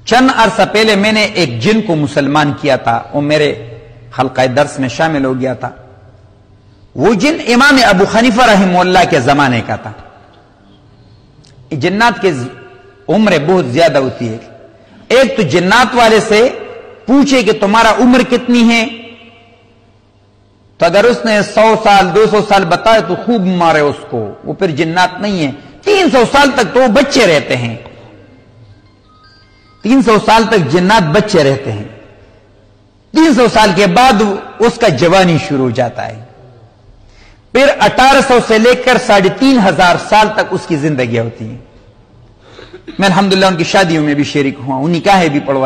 चंद अरसा पहले मैंने एक जिन को मुसलमान किया था, वो मेरे हल्का दर्स में शामिल हो गया था। वो जिन इमाम अबू हनीफा रहमतुल्लाह के जमाने का था। जिन्नात की उम्र बहुत ज्यादा होती है। एक तो जिन्नात वाले से पूछे कि तुम्हारा उम्र कितनी है, तो अगर उसने 100 साल 200 साल बताए तो खूब मारे उसको, वो फिर जिन्नात नहीं है। 300 साल तक तो वो बच्चे रहते हैं, 300 साल तक जिन्नात बच्चे रहते हैं। 300 साल के बाद उसका जवानी शुरू हो जाता है। फिर 1800 से लेकर 3500 साल तक उसकी जिंदगी होती है। मैं अल्हम्दुलिल्लाह उनकी शादियों में भी शरीक हुआ हूं, निकाहें भी पढ़वा